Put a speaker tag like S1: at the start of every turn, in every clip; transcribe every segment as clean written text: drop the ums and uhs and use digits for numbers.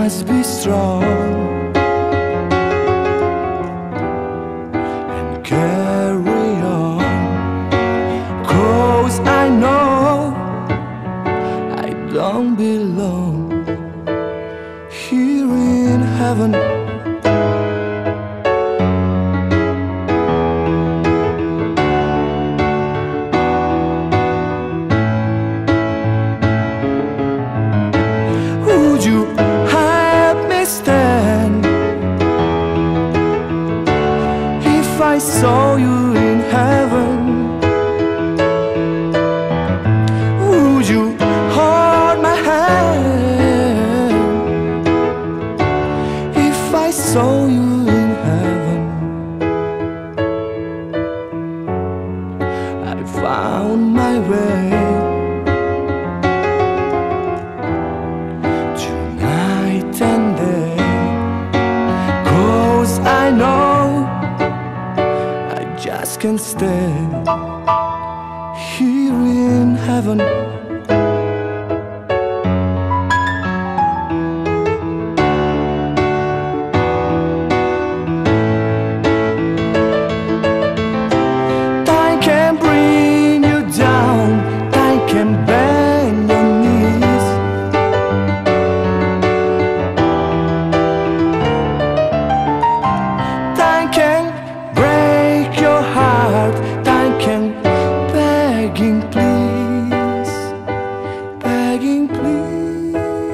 S1: must be strong and carry on, 'cause I know I don't belong here in heaven. Would you help me stand if I saw you in heaven? Would you hold my hand if I saw you in heaven? I found my way and day, 'cause I know I just can't stay here in heaven. Time can bring you down, time can bend your knees. Can break your heart, time can begging please, begging please.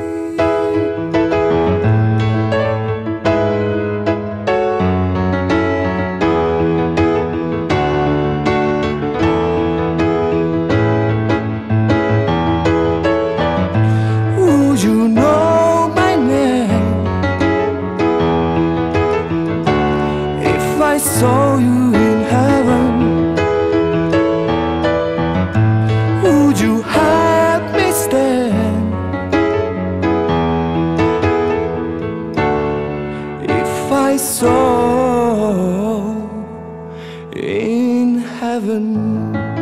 S1: Would you know my name if I saw you in heaven? Would you help me stand if I saw in heaven?